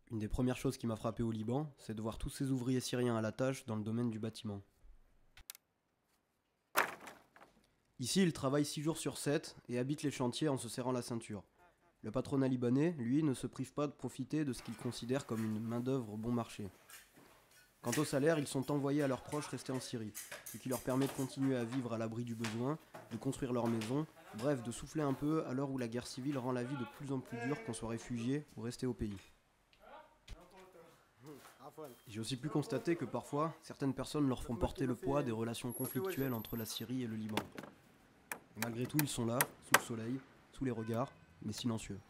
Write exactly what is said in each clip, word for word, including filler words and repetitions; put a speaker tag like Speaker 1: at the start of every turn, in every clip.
Speaker 1: Une des premières choses qui m'a frappé au Liban, c'est de voir tous ces ouvriers syriens à la tâche dans le domaine du bâtiment. Ici, ils travaillent six jours sur sept et habitent les chantiers en se serrant la ceinture. Le patronat libanais, lui, ne se prive pas de profiter de ce qu'il considère comme une main-d'œuvre bon marché. Quant au salaire, ils sont envoyés à leurs proches restés en Syrie, ce qui leur permet de continuer à vivre à l'abri du besoin, de construire leur maison, bref, de souffler un peu à l'heure où la guerre civile rend la vie de plus en plus dure qu'on soit réfugié ou resté au pays. J'ai aussi pu constater que parfois, certaines personnes leur font porter le poids des relations conflictuelles entre la Syrie et le Liban. Et malgré tout, ils sont là, sous le soleil, sous les regards, mais silencieux.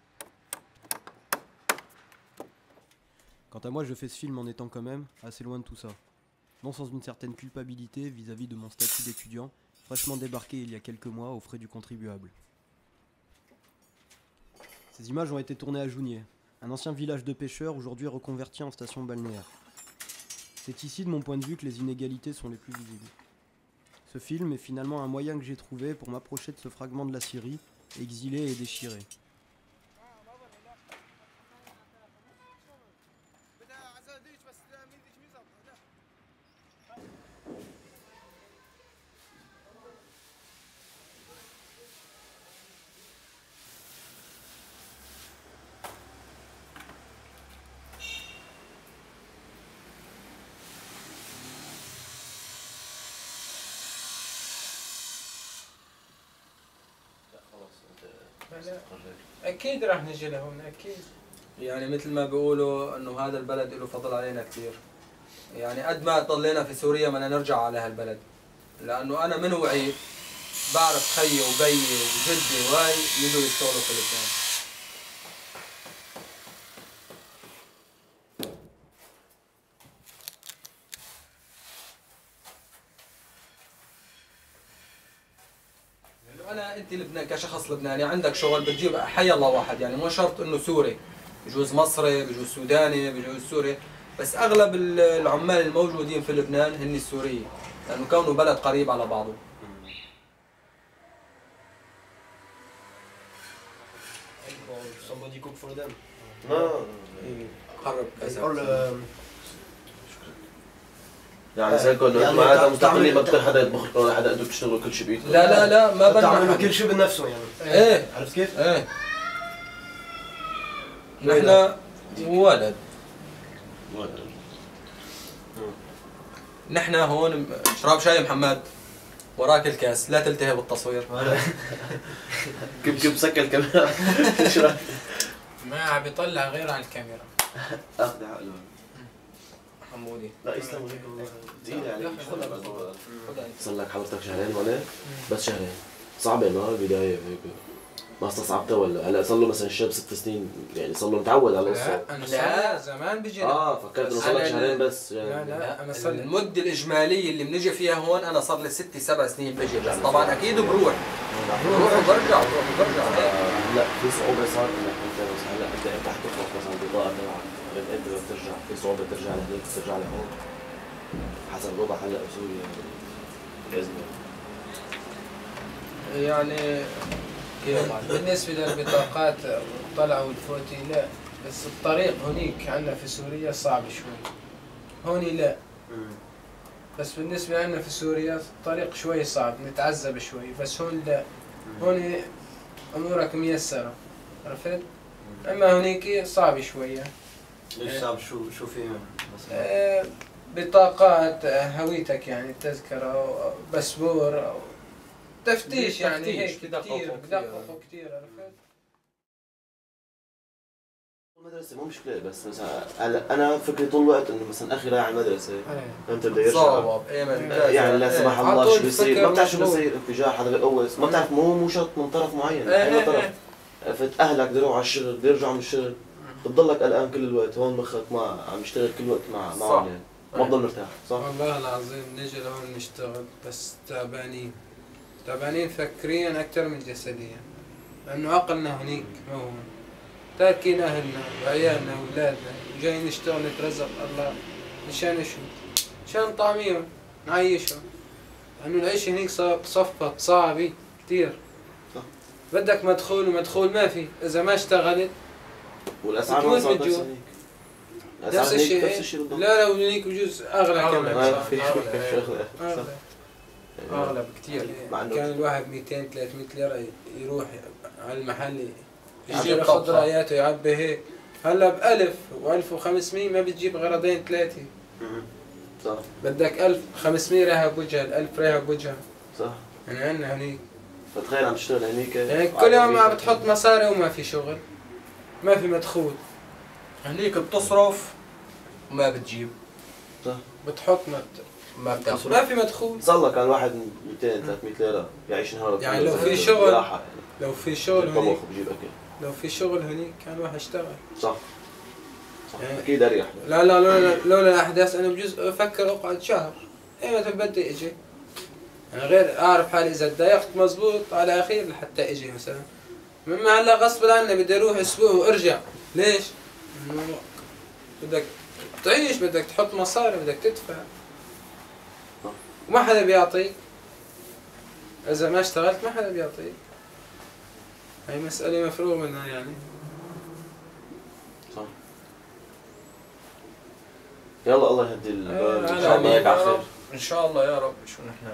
Speaker 1: Quant à moi, je fais ce film en étant quand même assez loin de tout ça. Non sans une certaine culpabilité vis-à-vis de mon statut d'étudiant, fraîchement débarqué il y a quelques mois aux frais du contribuable. Ces images ont été tournées à Jounier, un ancien village de pêcheurs aujourd'hui reconverti en station balnéaire. C'est ici, de mon point de vue, que les inégalités sont les plus visibles. Ce film est finalement un moyen que j'ai trouvé pour m'approcher de ce fragment de la Syrie, exilé et déchiré.
Speaker 2: أكيد راح نجي لهون أكيد. يعني مثل ما بيقولوا إنه هذا البلد له فضل علينا كثير. يعني قد ما ضلينا في سوريا بدنا نرجع على هالبلد. لأنه أنا من وعيت بعرف خيي وبيي وجدي وهاي يجوا يشتغلوا في لبنان. أنا أنت لبنان كشخص لبناني عندك شغل بتجيب حي الله واحد، يعني مو شرط إنه سوري، بجوز مصري، بجوز سوداني، بجوز سوري، بس أغلب العمال الموجودين في لبنان هن السوريين، لأنه كونه بلد قريب على بعضه.
Speaker 1: Somebody cook for them.
Speaker 2: قرب
Speaker 3: يعني زي كله انتم معناتها مستقلين، ما بتصير حدا يطبخ لكم ولا حدا، انتم بتشتغلوا كل شيء بايدكم.
Speaker 2: لا لا لا ما بدنا
Speaker 1: تعملوا كل شيء بنفسه يعني.
Speaker 2: ايه
Speaker 1: عرفت كيف؟
Speaker 2: ايه نحن ولد
Speaker 3: ولد
Speaker 2: نحن هون شراب شاي محمد وراك الكاس، لا تلتهي بالتصوير.
Speaker 3: كيف كيف مسكر الكاميرا. ايش رايك؟
Speaker 4: ما عم بيطلع غير على الكاميرا.
Speaker 3: اخذ عقله
Speaker 2: حمودي.
Speaker 3: لا يسلموا هيك والله ثقيله عليك. صار لك حضرتك شهرين هون؟ بس شهرين. صعبه ما البدايه هيك؟ ما استصعبتها ولا هلا صار له مثلا شاب ست سنين، يعني صار له متعود على القصه؟
Speaker 4: لا انا لا زمان بيجي.
Speaker 3: اه فكرت انه صار لك شهرين بس يعني.
Speaker 4: لا لا انا صار
Speaker 2: المده الاجماليه اللي بنجي فيها هون انا صار لي ست سبع سنين بجي، بس طبعا اكيد بروح بروح وبرجع بروح وبرجع.
Speaker 3: لا في صعوبه صار انك انت هلا انت رح تخلص مثلا البطاقه تبعك، بعدين انت بدك ترجع، في صعوبه ترجع لهيك ترجع لهون حسب الوضع هلا بسوريا الازمه.
Speaker 2: يعني
Speaker 4: بالنسبه للبطاقات طلعوا الفوتي لا، بس الطريق هنيك عندنا في سوريا صعب شوي. هوني لا. بس بالنسبه لنا في سوريا الطريق شوي صعب، نتعذب شوي، بس هون لا. هون امورك ميسره، عرفت؟ اما هنيك صعب شويه.
Speaker 1: ليش صعب؟ شو شو في مثلا؟
Speaker 4: آه بطاقات، هويتك يعني تذكره، باسبور، تفتيش يعني هيك كثير بدققوا كثير، عرفت؟
Speaker 3: المدرسة مو مشكلة، بس مثلا هلا أنا فكري طول الوقت إنه مثلا أخي رايح على المدرسة، أنت بده يرجع يعني لا سمح الله شو بيصير، ما بتعرف شو بيصير، انفجار حدا بيقوس، ما بتعرف مو مو شرط من طرف معين، أي طرف، فت أهلك بده يروحوا على الشغل، بده يرجعوا من الشغل، بتضلك قلقان كل الوقت، هون مخك ما عم يشتغل كل الوقت مع معهم يعني، ما بضل مرتاح، صح؟
Speaker 4: والله العظيم نجي لهون نشتغل بس تعبانين، تعبانين فكريا أكثر من جسديا، لأنه عقلنا هنيك مو هون، تاركين أهلنا وعيالنا وأولادنا، جايين نشتغل نترزق الله، مشان شو؟ مشان طعميهم، نعيشهم، لأنه العيش هنيك صفت صعبة كثير. بدك مدخول ومدخول ما في، إذا ما اشتغلت
Speaker 3: والأسعار ما صارت نفس هيك.
Speaker 4: نفس الشيء. نفس الشيء بالضبط. لا لا هنيك بجوز اغلى كمان. اغلى اغلى بكثير. كان الواحد مئتين ثلاثمئة ليرة يروح على المحل يجيب خضراياته يعبي هيك. هلا بألف وألف وخمسمئة ما بتجيب غرضين ثلاثة.
Speaker 3: صح.
Speaker 4: بدك ألف وخمسمئة رايحة بوجهها، الألف رايحة بوجهها.
Speaker 3: صح.
Speaker 4: يعني عندنا هنيك.
Speaker 3: فتخيل عم تشتغل هنيك.
Speaker 4: يعني كل يوم عم بتحط مصاري وما في شغل. ما في مدخول.
Speaker 2: هنيك بتصرف وما بتجيب.
Speaker 3: صح.
Speaker 4: بتحط ما
Speaker 2: ما بتاخذ.
Speaker 4: ما في مدخول.
Speaker 3: صار كان واحد مئتين ثلاثمئة ليرة يعيش نهار.
Speaker 4: يعني لو في شغل يعني. لو في شغل هنيك
Speaker 3: بجيب أكل.
Speaker 4: لو في شغل هنيك كان واحد اشتغل.
Speaker 3: صح. صح. يعني اكيد اريح.
Speaker 4: لا لا لولا لولا الاحداث انا بجوز افكر اقعد شهر. ايمتى بدي اجي. انا غير اعرف حالي اذا تضايقت مزبوط على اخير لحتى اجي مثلا. مما هلا غصب عني بدي اروح اسبوع وارجع. ليش؟ بدك تعيش، بدك تحط مصاري، بدك تدفع. وما حدا بيعطيك. اذا ما اشتغلت ما حدا بيعطيك. هي مسألة مفروغ منها يعني.
Speaker 3: صح. يلا الله يهدي البال.
Speaker 2: ان شاء الله يا رب. ان شاء الله يا رب. شو نحن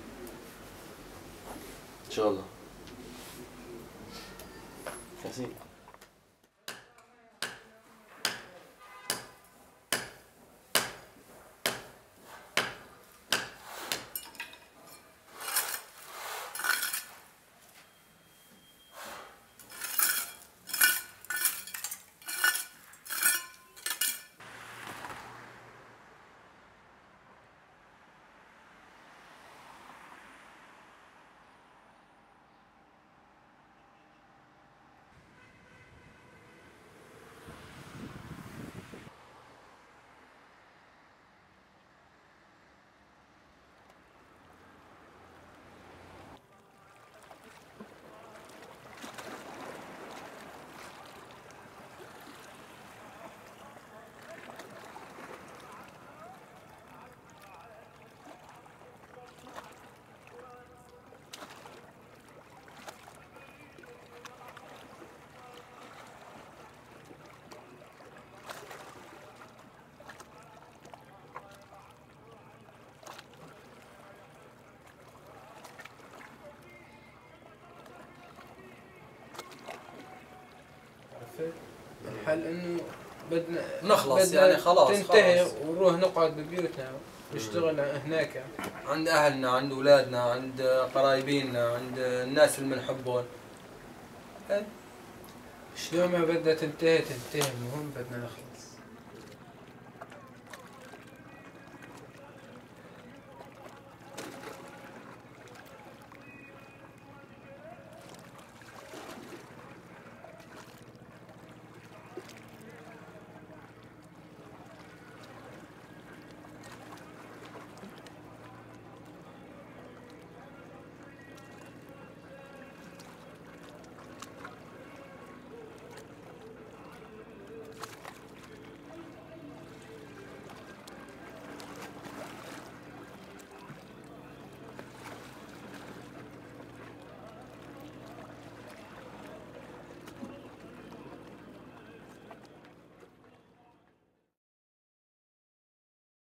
Speaker 3: ان شاء الله. ياسين.
Speaker 4: الحل انه بدنا
Speaker 2: نخلص بدنا يعني خلاص
Speaker 4: تنتهي ونروح نقعد ببيوتنا نشتغل هناك
Speaker 2: عند اهلنا، عند اولادنا، عند قرايبينا، عند الناس اللي بنحبهم.
Speaker 4: شلون ما بدها تنتهي تنتهي، المهم بدنا نخلص.